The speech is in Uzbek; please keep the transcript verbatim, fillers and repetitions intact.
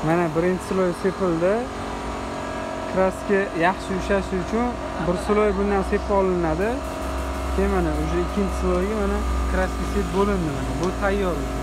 Mana birinchi sloy sepildi. Kraska yaxshi yumshashi uchun bir sloy bundan sepib olinadi. Keyin mana o'sha ikkinchi sloyga mana kraska sepib bo'lindi. Mana bu tayyor.